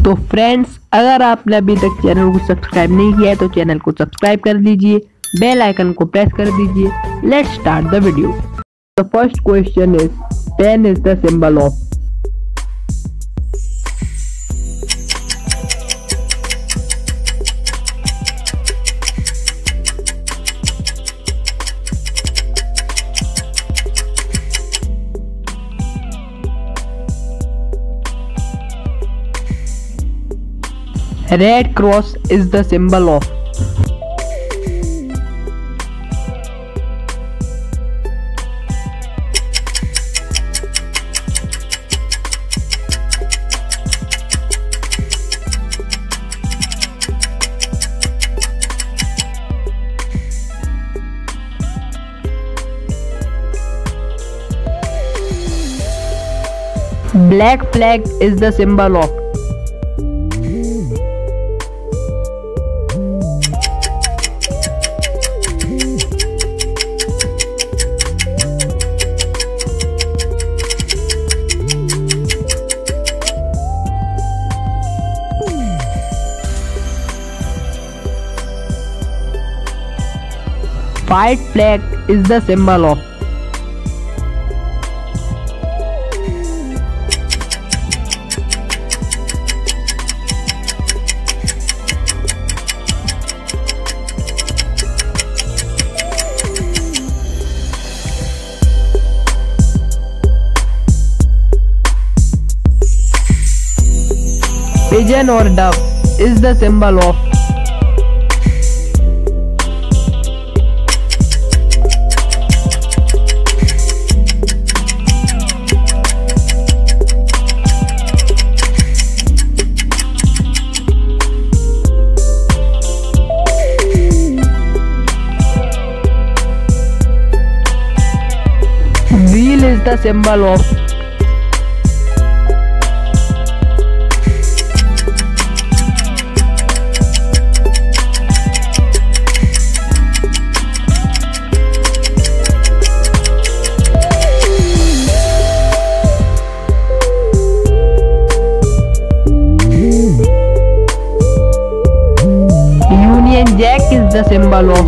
तो फ्रेंड्स, अगर आपने अभी तक चैनल को सब्सक्राइब नहीं किया है तो चैनल को सब्सक्राइब कर दीजिए, बेल आइकन को प्रेस कर दीजिए। Let's start the video. The first question is 10 is the symbol of. Red cross is the symbol of. Black flag is the symbol of. White flag is the symbol of. Pigeon or dove is the symbol of. Wheel is the symbol of. Union Jack is the symbol of.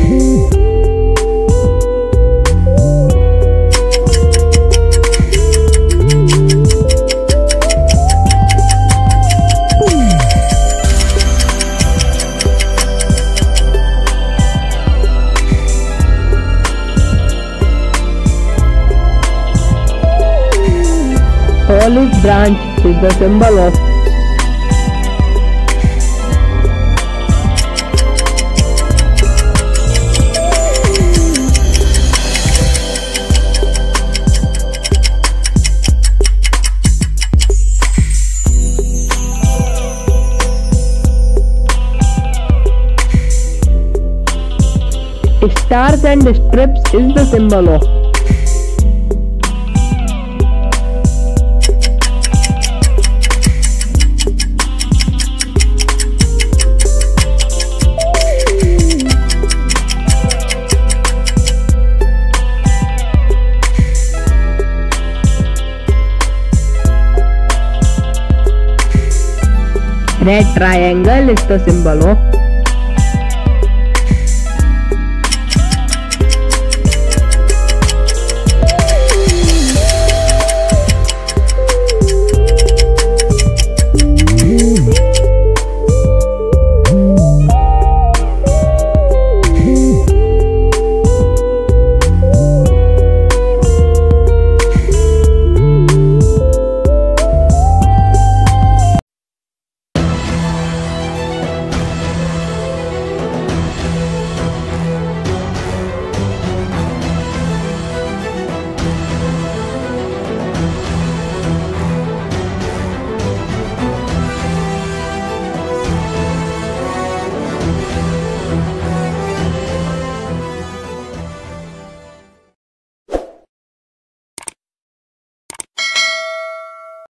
Olive branch is the symbol of. Stars and strips is the symbol of. Red triangle is the symbol of.